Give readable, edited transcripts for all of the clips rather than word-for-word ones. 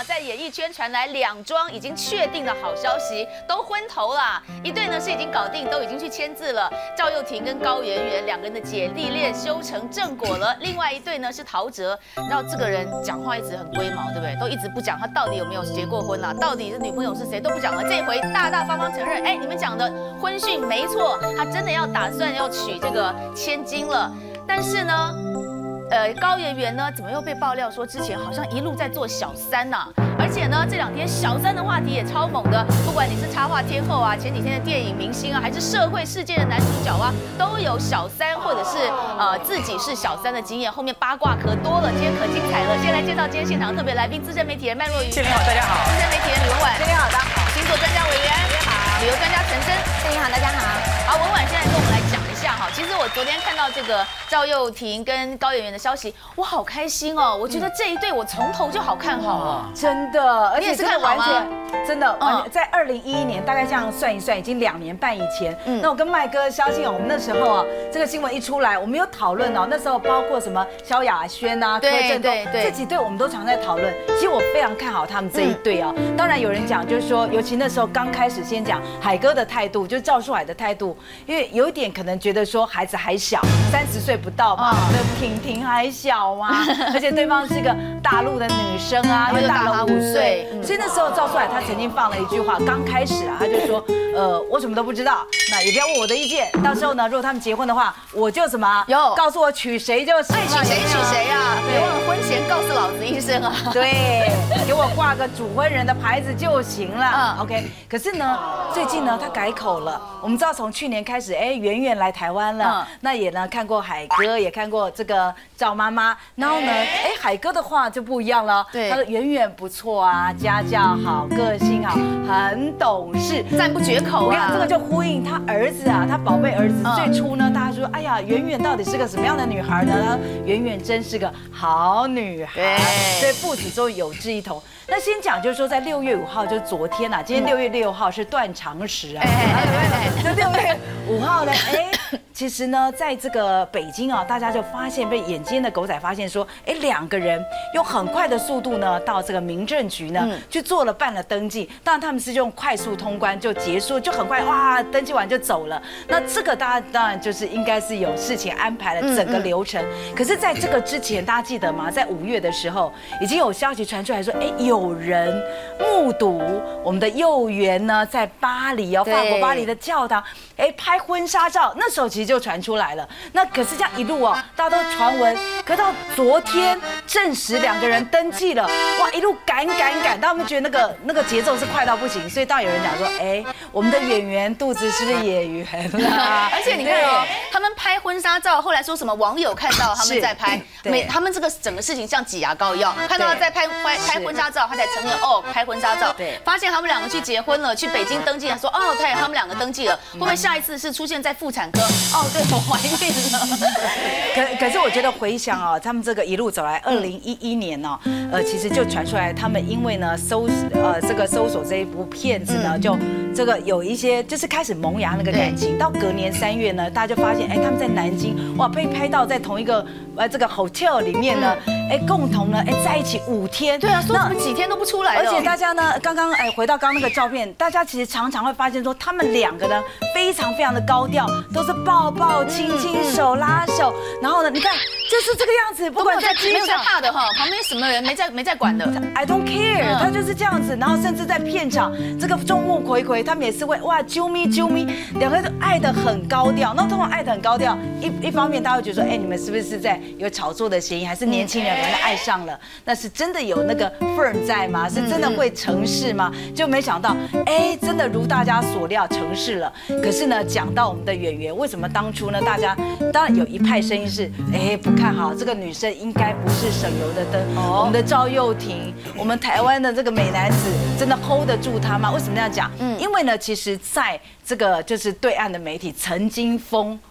在演艺圈传来2桩已经确定的好消息，都昏头了。一对呢是已经搞定，都已经去签字了，赵又廷跟高圆圆2个人的姐弟恋修成正果了。另外一对呢是陶喆，你知道这个人讲话一直很龟毛，对不对？都一直不讲他到底有没有结过婚啦，到底是女朋友是谁都不讲了。这回大大方方承认，你们讲的婚讯没错，他真的要打算要娶这个千金了。但是呢，高圆圆呢，怎么又被爆料说之前好像一路在做小三呐？而且呢，这2天小三的话题也超猛的，不管你是插画天后啊，前几天的电影明星啊，还是社会事件的男主角啊，都有小三或者是自己是小三的经验，后面八卦可多了，今天可精彩了。先来介绍今天现场特别来宾，资深媒体人麦若愚， 谢谢你好，大家好； 资深媒体人李文婉， 谢谢你好，大家好； 星座专家韦元，大家好；旅游专家陈升， 谢谢你好，大家好。 好，文婉现在跟我们来讲一下哈。其实我昨天看到这个赵又廷跟高圆圆的消息，我好开心哦！我觉得这一对我从头就好看好哦， 真的，而且真的完全真的，在2011年，大概这样算一算，已经2年半以前。那我跟麦哥相信哦，我们那时候啊，这个新闻一出来，我们有讨论哦。那时候包括什么萧亚轩啊、柯震东这几对，我们都常在讨论。其实我非常看好他们这一对啊。当然有人讲，就是说，尤其那时候刚开始先讲海哥的态度，就是赵树海的态度，因为有一点可能觉得说孩子还小，30岁不到嘛，那婷婷还小嘛，而且对方是个大陆的女生啊，又大了5岁，所以那时候赵树海他曾经放了一句话，刚开始啊，他就说，我什么都不知道，那也不要问我的意见，到时候呢，如果他们结婚的话，我就什么，告诉我娶谁就行了， 爱娶谁娶谁啊，别忘了婚前告诉老子一声啊， 对，给我挂个主婚人的牌子就行了，OK。可是呢，最近呢，他改口了，我们知道从去年开始，圆圆来台湾了，那也呢看过海哥，也看过这个赵妈妈，然后呢，海哥的话就不一样了，他说圆圆不错啊，家教好，个性好，很懂事， 赞不绝口啊。 我跟你讲，这个就呼应他儿子啊，他宝贝儿子最初呢，大家说，哎呀，圆圆到底是个什么样的女孩呢？圆圆真是个好女孩，所以父子都有志一同。那先讲就是说，在6月5号，就是昨天啊，今天6月6号是断肠时啊，那6月5号呢，其实呢，在这个北京啊，大家就发现被眼尖的狗仔发现说，2个人用很快的速度呢，到这个民政局呢去办了登记。当然他们是用快速通关就结束，就很快哇，登记完就走了。那这个大家当然就是应该是有事情安排了整个流程。可是在这个之前，大家记得吗？在5月的时候，已经有消息传出来说，有人目睹我们的幼圆呢，在巴黎法国巴黎的教堂，拍婚纱照。那时候其实就传出来了。那可是这样一路哦，大家都传闻，可到昨天证实2个人登记了，哇，一路赶，他们觉得那个节奏是快到不行，所以当然有人讲说，我们的圆圆肚子是不是也圆了？ 而且你看哦，他们拍婚纱照，后来说什么网友看到他们在拍，他们这个整个事情像挤牙膏一样，看到他在拍婚纱照，他才承认拍婚纱照，发现他们2个去结婚了，去北京登记了，说对，他们2个登记了，会不会下一次是出现在妇产科？对，我怀孕了。 可是我觉得回想啊，他们这个一路走来，2011年呢，其实就传出来，他们因为呢搜索这一部片子呢，就这个有一些就是开始萌芽那个感情。到隔年3月呢，大家就发现，他们在南京哇被拍到在同一个这个 hotel 里面呢，共同呢在一起5天。 对啊，说怎么几天都不出来了。 而且大家呢，刚刚回到刚刚那个照片，大家其实常常会发现说，他们2个呢非常的高调，都是抱抱亲亲手拉手，然后呢，你看就是这个样子，不管在机没有在怕的哈，旁边什么人没在管的 ，I don't care，他就是这样子，然后甚至在片场这个众目睽睽，他们也是会哇啾咪，2个人都爱得很高调。那通常爱得很高调，一方面大家会觉得说，你们是不是在有炒作的嫌疑，还是年轻人反正爱上了？那是真的有那个 firm 在吗？是真的会成事吗？就没想到，真的如大家所料成事了。可是呢，讲到我们的圆圆，为什么当初呢？大家当然有一派声音是，不看好这个女生，应该不是省油的灯。我们的赵又廷，我们台湾的这个美男子，真的 hold 得住他吗？为什么这样讲？因为呢，其实在这个就是对岸的媒体曾经封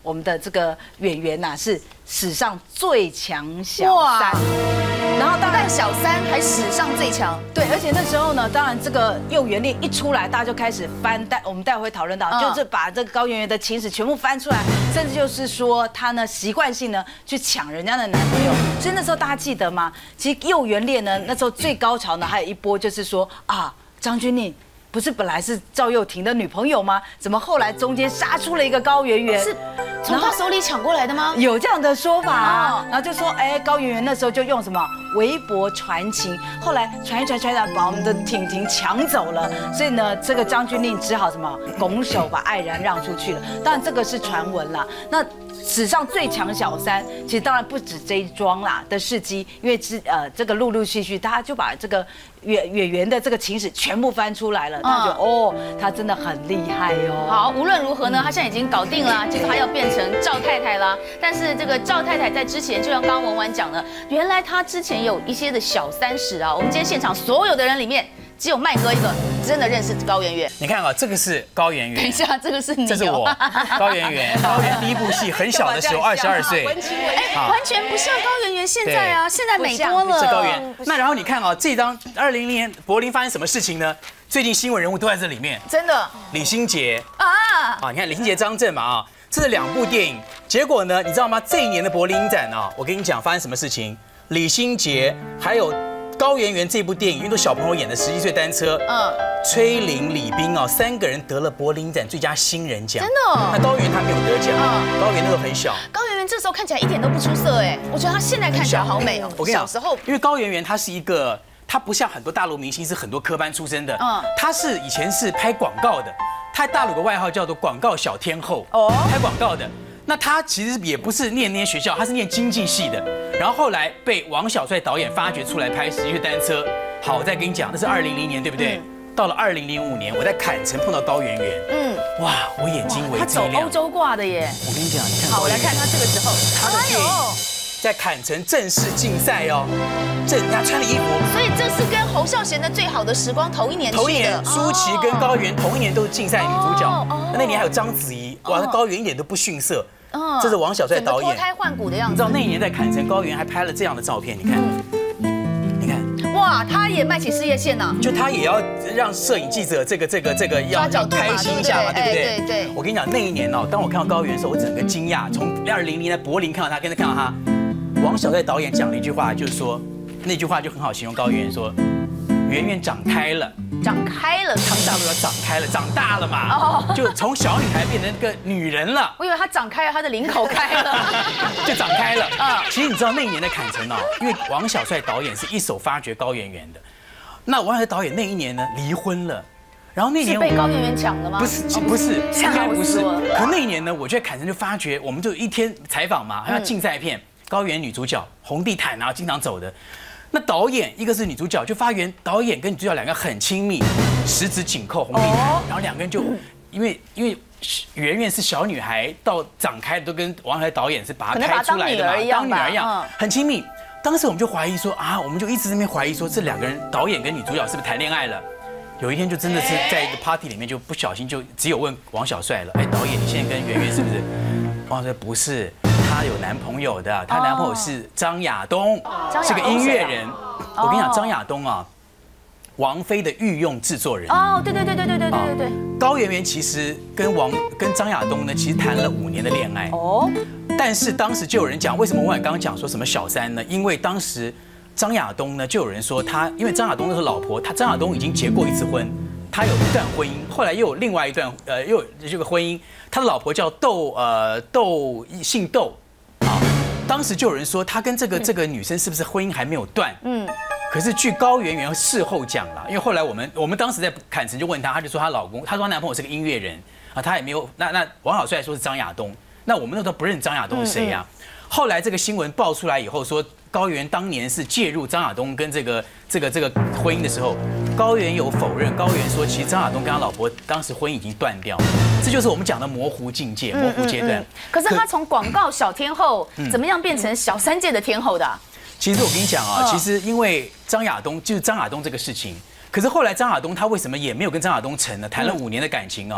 我们的这个演员呐是史上最强小三。然后当然小三还史上最强， 对，而且那时候呢，当然这个幼园恋一出来，大家就开始翻，我们待会会讨论到，就是把这个高圆圆的情史全部翻出来，甚至就是说她呢习惯性呢去抢人家的男朋友，所以那时候大家记得吗？其实幼园恋呢那时候最高潮呢还有一波就是说啊，张钧甯不是本来是赵又廷的女朋友吗？怎么后来中间杀出了一个高圆圆？ 是从他手里抢过来的吗？ 有这样的说法啊。然后就说，哎，高圆圆那时候就用什么微博传情，后来传一传，把我们的婷婷抢走了。所以呢，这个张钧甯只好什么拱手把爱然让出去了。当然这个是传闻啦。那史上最强小三，其实当然不止这一桩啦的事迹，因为这个陆陆续续，大家就把这个演员的这个情史全部翻出来了，他就他真的很厉害哦。 好，无论如何呢，他现在已经搞定了，就是他要变成赵太太啦。但是这个赵太太在之前，就像刚刚文婉讲的，原来她之前有一些的小三史啊。我们今天现场所有的人里面，只有麦哥一个真的认识高圆圆。 你看啊，这个是高圆圆。 等一下，这个是你。 这是我，高圆圆。高圆第一部戏很小的时候，22岁， 完全不像高圆圆现在啊，现在美多了。 是高圆。那然后你看啊，这张2000年柏林发生什么事情呢？最近新闻人物都在这里面。 真的。 李心洁啊，你看李心洁、张震嘛啊，这是2部电影。结果呢，你知道吗？这一年的柏林影展啊，我跟你讲发生什么事情？李心洁还有高圆圆这部电影，因为都小朋友演的11岁单车，崔玲、李冰啊，3个人得了柏林影展最佳新人奖。真的？那高圆圆她没有得奖，高圆圆那时候很小。 高圆圆这时候看起来一点都不出色哎，我觉得她现在看起来好美哦。 我跟你讲，小时候，因为高圆圆她是一个，她不像很多大陆明星是很多科班出身的，她是以前是拍广告的，她大陆有个外号叫做广告小天后，拍广告的。那他其实也不是念那些学校，他是念经济系的，然后后来被王小帅导演发掘出来拍11岁单车。好，我再跟你讲，那是2000年，对不对？到了2005年，我在坎城碰到高圆圆，哇，我眼睛为之一亮。他走欧洲挂的耶。 我跟你讲，你看， 好，我来看他这个时候， 他的电影在坎城正式竞赛哦，他穿了衣服。 所以这是跟侯孝贤的《最好的时光》同一年去的。 同一年，舒淇跟高圆同一年都是竞赛女主角。那年还有章子怡，哇，那高圆一点都不逊色。这是王小帅导演， 脱胎换骨的样子。 你知道那一年在坎城，高圆还拍了这样的照片，你看，你看， 哇，他也迈起事业线呐。 就他也要让摄影记者这个要开心一下嘛，对不对？ 对。 我跟你讲，那一年哦，当我看到高圆的时候，我整个惊讶。从2000年在柏林看到他，跟着看到他，王小帅导演讲了一句话，就是说那句话就很好形容高圆，说圆圆长开了。 长开了， 他们大陆要长开了，长大了嘛，就从小女孩变成一个女人了。 我以为她长开了，她的领口开了， 就长开了。其实你知道那一年的坎城哦，因为王小帅导演是一手发掘高圆圆的，那王小帅导演那一年呢离婚了，然后那年是被高圆圆抢的吗？ 不是，应该不是。可那一年呢，我就在坎城就发觉，我们就一天采访嘛，还要竞赛片，高圆女主角红地毯啊，经常走的。那导演一个是女主角，就发现导演跟女主角2个很亲密，十指紧扣红地毯，然后2个人就因为圆圆是小女孩，到长开都跟王小帅导演是把她开出来的嘛，当女儿一样，很亲密。当时我们就怀疑说啊，我们就一直在那边怀疑说这2个人导演跟女主角是不是谈恋爱了？有一天就真的是在一个 party 里面就不小心就只有问王小帅了，哎，导演你现在跟圆圆是不是？王小帅不是。她有男朋友的，她男朋友是张亚东，是个音乐人。我跟你讲，张亚东啊，王菲的御用制作人。 对。 高圆圆其实跟张亚东呢，其实谈了5年的恋爱。但是当时就有人讲，为什么我刚刚讲说什么小三呢？因为当时张亚东呢，就有人说他，因为张亚东那个老婆，张亚东已经结过1次婚。他有一段婚姻，后来又有另外一段，又有这个婚姻，他的老婆叫姓窦，当时就有人说他跟这个女生是不是婚姻还没有断？可是据高圆圆事后讲了，因为后来我们当时在坎城就问他，他就说她老公，他说她男朋友是个音乐人啊，他也没有，那王小帅说是张亚东，那我们那时候不认张亚东是谁呀？后来这个新闻爆出来以后，说高圆圆当年是介入张亚东跟这个婚姻的时候，高圆圆有否认。高圆圆说，其实张亚东跟他老婆当时婚姻已经断掉，这就是我们讲的模糊境界、模糊阶段。 可是他从广告小天后怎么样变成小三界的天后的？ 其实我跟你讲啊，其实因为张亚东这个事情，可是后来张亚东他为什么也没有跟张亚东成呢？谈了5年的感情啊。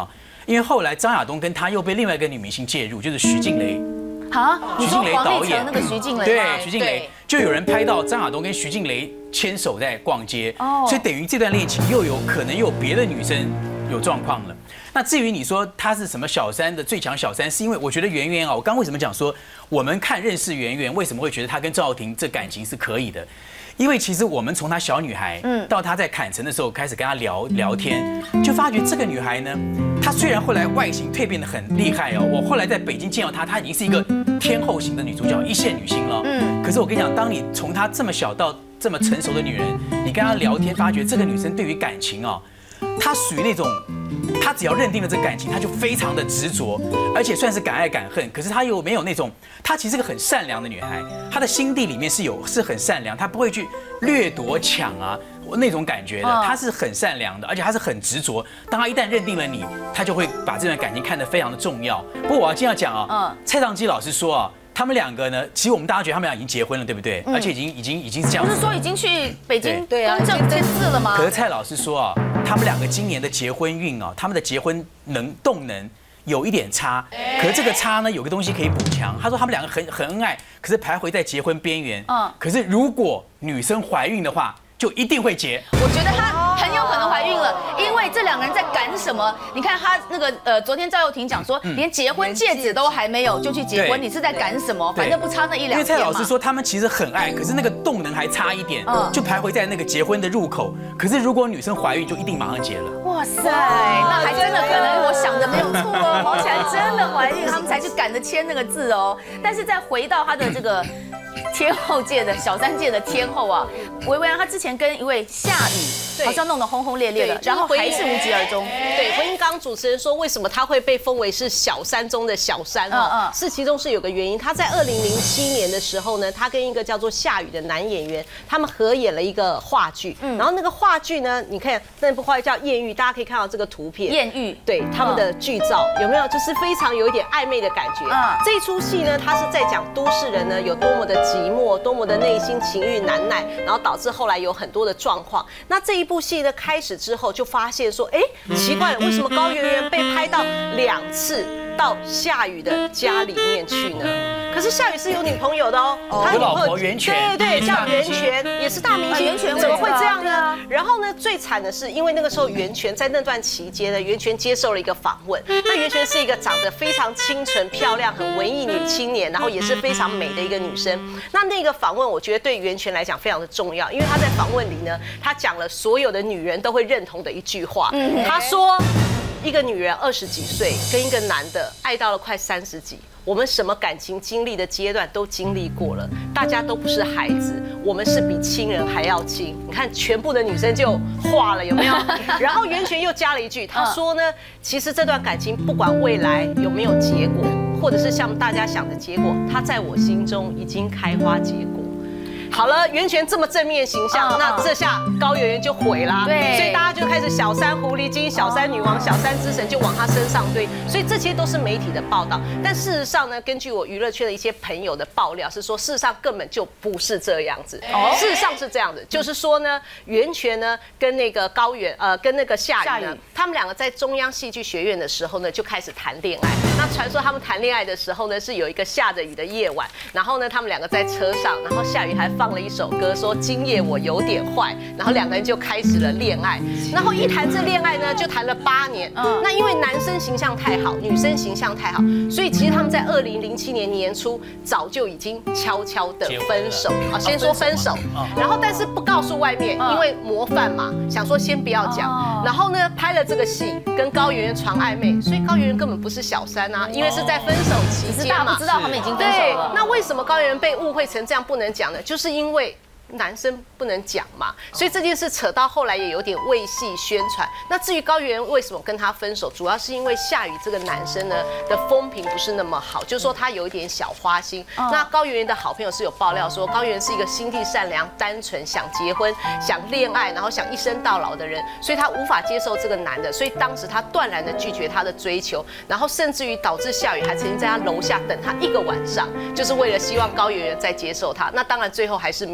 因为后来张亚东跟他又被另外一个女明星介入，就是徐静蕾。 啊，你说黄导演立成那个徐静蕾对，徐静蕾就有人拍到张亚东跟徐静蕾牵手在逛街，所以等于这段恋情又有可能又有别的女生有状况了。那至于你说他是什么小三的最强小三，是因为我觉得圆圆啊，我刚为什么讲说我们认识圆圆，为什么会觉得他跟赵又廷这感情是可以的？因为其实我们从她小女孩，到她在坎城的时候开始跟她聊天，就发觉这个女孩呢，她虽然后来外形蜕变得很厉害哦，我后来在北京见到她，她已经是一个天后型的女主角，一线女星了。可是我跟你讲，当你从她这么小到这么成熟的女人，你跟她聊天，发觉这个女生对于感情哦，她属于那种。她只要认定了这感情，她就非常的执着，而且算是敢爱敢恨。可是她又没有那种，她其实是个很善良的女孩，她的心地里面是很善良，她不会去掠夺抢啊那种感觉的，她是很善良的，而且她是很执着。当她一旦认定了你，她就会把这段感情看得非常的重要。不过我要这样讲啊，蔡尚基老师说啊。他们两个呢，其实我们大家觉得他们俩已经结婚了，对不对？而且已经是这样。 不是说已经去北京公证签字了吗？ 可是蔡老师说啊，他们两个今年的结婚运啊，他们的结婚动能有一点差。可是这个差呢，有个东西可以补强。他说他们两个很恩爱，可是徘徊在结婚边缘。可是如果女生怀孕的话，就一定会结。 我觉得她很有可能怀孕了，因为这两个人在赶什么？你看她那个昨天赵又廷讲说，连结婚戒指都还没有就去结婚，你是在赶什么？反正不差那一两天嘛。 因为蔡老师说他们其实很爱，可是那个动能还差一点，就徘徊在那个结婚的入口。可是如果女生怀孕，就一定马上结了。 哇塞，那还真的可能我想的没有错哦，毛起来真的怀孕，他们才去赶着签那个字哦。但是再回到他的这个。天后界的小三界的天后啊，薇薇安她之前跟一位夏雨好像弄得轰轰烈烈的，然后还是无疾而终。 对，回应刚刚主持人说，为什么她会被封为是小三中的小三哦？是其中是有个原因。她在2007年的时候呢，她跟一个叫做夏雨的男演员，他们合演了一个话剧。然后那个话剧呢，你看那部话剧叫《艳遇》，大家可以看到这个图片。 艳遇， 对他们的剧照有没有？就是非常有一点暧昧的感觉。这一出戏呢，它是在讲都市人呢有多么的寂寞，多么的内心情欲难耐，然后导致后来有很多的状况。那这一部戏呢开始之后，就发现说，哎，奇怪了，为什么高圆圆被拍到2次到夏雨的家里面去呢？可是夏雨是有女朋友的哦， 他有老婆袁泉， 对，叫袁泉，也是大明星， 袁泉怎么会这样呢？然后呢，最惨的是，因为那个时候袁泉在那段期间呢，袁泉接受了一个访问。那袁泉是一个长得非常清纯漂亮、很文艺女青年，然后也是非常美的一个女生。那个访问，我觉得对袁泉来讲非常的重要，因为她在访问里呢，她讲了所有的女人都会认同的一句话。她说，一个女人20几岁跟一个男的爱到了快30几。我们什么感情经历的阶段都经历过了，大家都不是孩子，我们是比亲人还要亲。你看，全部的女生就化了，有没有？然后袁泉又加了一句，她说呢，其实这段感情不管未来有没有结果，或者是像大家想的结果，它在我心中已经开花结果。好了，袁泉这么正面形象，那这下高圆圆就毁啦。对，所以大家就开始小三狐狸精、小三女王、小三之神就往她身上堆。所以这些都是媒体的报道，但事实上呢，根据我娱乐圈的一些朋友的爆料是说，事实上根本就不是这样子。事实上是这样的，就是说呢，袁泉呢跟那个跟那个夏雨呢，他们两个在中央戏剧学院的时候呢就开始谈恋爱。那传说他们谈恋爱的时候呢，是有一个下着雨的夜晚，然后呢他们两个在车上，然后夏雨还放了一首歌，说今夜我有点坏，然后两个人就开始了恋爱。然后一谈这恋爱呢，就谈了8年。那因为男生形象太好，女生形象太好，所以其实他们在2007年年初早就已经悄悄的分手啊，先说分手，然后但是不告诉外面，因为模范嘛，想说先不要讲。然后呢，拍了这个戏，跟高圆圆传暧昧，所以高圆圆根本不是小三啊，因为是在分手期间嘛， 不知道他们已经分手了。 那为什么高圆圆被误会成这样不能讲呢？就是因为男生不能讲嘛，所以这件事扯到后来也有点为戏宣传。那至于高圆圆为什么跟他分手，主要是因为夏雨这个男生呢的风评不是那么好，就是说他有一点小花心。那高圆圆的好朋友是有爆料说，高圆圆是一个心地善良、单纯、想结婚、想恋爱，然后想一生到老的人，所以他无法接受这个男的，所以当时他断然的拒绝他的追求，然后甚至于导致夏雨还曾经在他楼下等他1个晚上，就是为了希望高圆圆再接受他。那当然最后还是没有办法。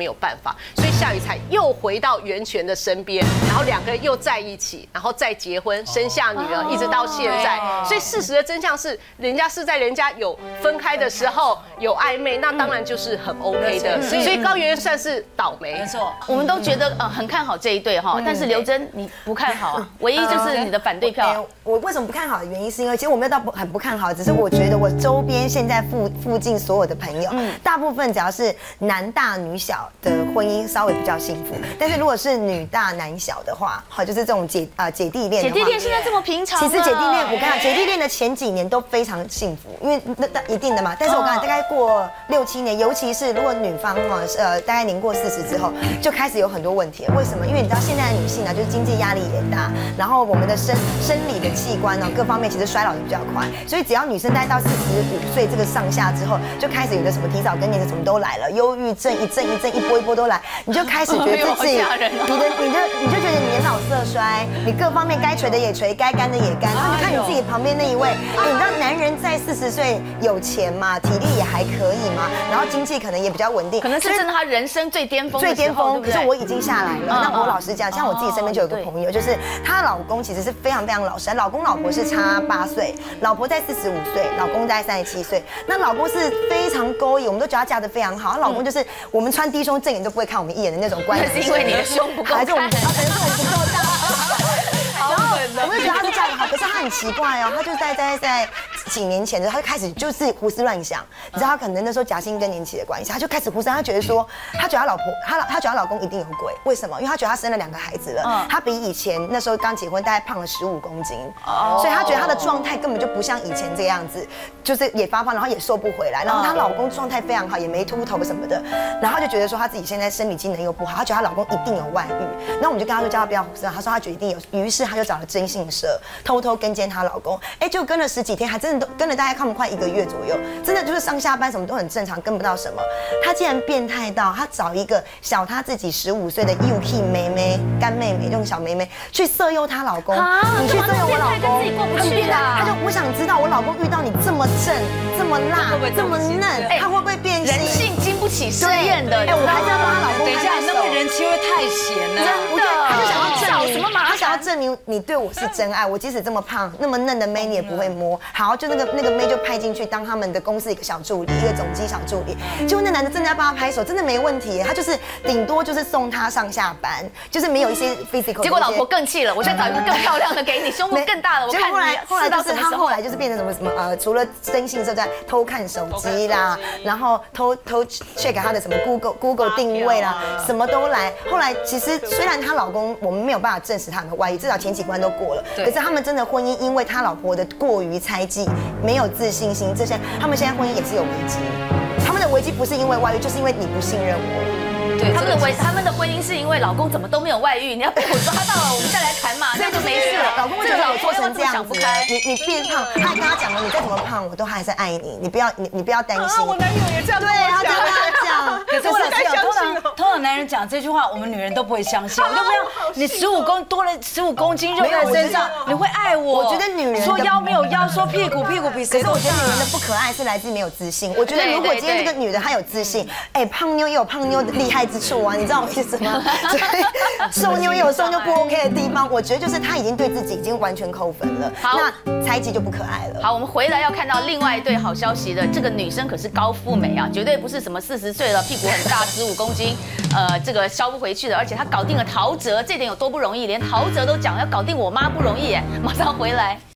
法，所以夏雨才又回到袁泉的身边，然后2个人又在一起，然后再结婚，生下女儿，一直到现在。所以事实的真相是，人家是在人家有分开的时候有暧昧，那当然就是很 OK 的。所以高圆圆算是倒霉。 没错， 我们都觉得很看好这一对哈，但是刘真你不看好啊，唯一就是你的反对票。 我为什么不看好的原因，是因为其实我没有到很不看好，只是我觉得我周边现在附近所有的朋友，大部分只要是男大女小的婚姻稍微比较幸福，但是如果是女大男小的话，好就是这种姐弟恋。 姐弟恋现在这么平常？ 其实姐弟恋，我跟你讲，姐弟恋的前几年都非常幸福，因为那一定的嘛。但是我跟你讲，大概过6、7年，尤其是如果女方大概年过40之后，就开始有很多问题了。为什么？因为你知道现在的女性呢，就是经济压力也大，然后我们的生理的器官呢，各方面其实衰老的比较快，所以只要女生大概到45岁这个上下之后，就开始有的什么提早更年的什么都来了，忧郁症一阵一波一波都来，你就开始觉得自己，你就觉得你年老色衰，你各方面该垂的也垂，该干的也干，然后你看你自己旁边那一位，你知道男人在40岁有钱嘛，体力也还可以嘛，然后经济可能也比较稳定， 可能是真的他人生最巅峰。 可是我已经下来了。那我老实讲，像我自己身边就有个朋友，就是她老公其实是非常非常老实，老婆是差8岁，老婆在45岁，老公在37岁。那老公是非常勾引，我们都觉得他嫁得非常好。她老公就是我们穿低胸正眼都不会看我们一眼的那种关系。 那是因为你的胸不够看， 还是我们可能是我们不够大。我们就觉得他是嫁得好，可是他很奇怪哦，他就在几年前的时候，他就开始就是胡思乱想。你知道他可能那时候夹心更年期的关系，他就开始胡思，他觉得说，他觉得他觉得老公一定有鬼，为什么？因为他觉得他生了2个孩子了，他比以前那时候刚结婚大概胖了15公斤，所以他觉得他的状态根本就不像以前这个样子，就是也发胖，然后也瘦不回来，然后她老公状态非常好，也没秃头什么的，然后他就觉得说他自己现在生理机能又不好，他觉得她老公一定有外遇，那我们就跟他说叫他不要胡思乱想，他说他觉得一定有，于是他就找了征信社偷偷跟监她老公，就跟了10几天，还真的都跟了大概快1个月左右，真的就是上下班什么都很正常，跟不到什么。他竟然变态到他找一个小他自己15岁的 UK 妹妹干妹妹，这种小妹妹去色诱她老公，你去色诱我老公， 自己过不去他就我想知道我老公遇到你这么正、这么辣、这么嫩，他会不会变心？ 人性经不起试验的。 我还是要帮他老公。 等一下，那个人气会太咸了。 真的， 他就想要证明什么麻烦？ 他想要证明你对我是真爱，我即使这么胖、那么嫩的妹你也不会摸。好，就那个妹就派进去当他们的公司一个小助理，一个总机小助理。结果那男的真的要帮他拍手，真的没问题，他就是顶多就是送他上下班，就是没有一些 physical。 结果老婆更气了，我再找一个更漂亮的给你，胸部更大的。我看后来就是他后来就就是变成什么除了征信社在偷看手机啦，然后偷 check 他的什么 Google 定位啦，什么都来。后来其实虽然她老公我们没有办法证实他们的外遇，至少前几关都过了，可是他们真的婚姻因为他老婆的过于猜忌、没有自信心，这些他们现在婚姻也是有危机。他们的危机不是因为外遇，就是因为你不信任我。 对，他们的婚姻是因为老公怎么都没有外遇，你要被我抓到了，我们再来谈嘛，那就没事了。 老公为什么做成这样子？你变胖，他还跟他讲了，你再怎么胖，我都还是爱你，你不要担心。 我男友也这样跟我讲。 对，他跟他讲。 可是我通常男人讲这句话，我们女人都不会相信。我就不要你多了15公斤肉在身上，你会爱我？ 我觉得女人说腰没有腰，说屁股比谁都大。 可是我觉得女人的不可爱是来自没有自信。我觉得如果今天这个女的她有自信，胖妞也有胖妞的厉害之处啊，你知道我意思吗？瘦妞也有瘦妞不 OK 的地方，我觉得就是她已经对自己已经完全扣分了。那猜忌就不可爱了。 好，我们回来要看到另外一对好消息的，这个女生可是高富美啊，绝对不是什么40岁了屁股很大15公斤，这个消不回去的，而且她搞定了陶喆，这点有多不容易，连陶喆都讲要搞定我妈不容易耶。马上回来。